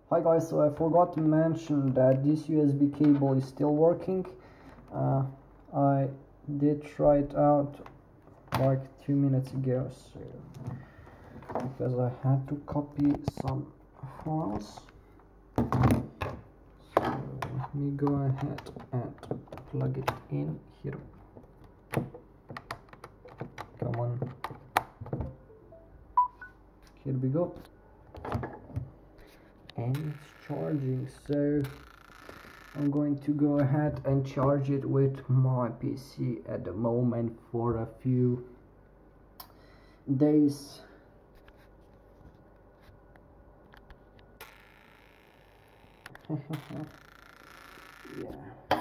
Hi guys, so I forgot to mention that this USB cable is still working. I did try it out like 2 minutes ago, so because I had to copy some files. So let me go ahead and plug it in here. Come on. Here we go. And it's charging, so I'm going to go ahead and charge it with my PC at the moment for a few days. Yeah.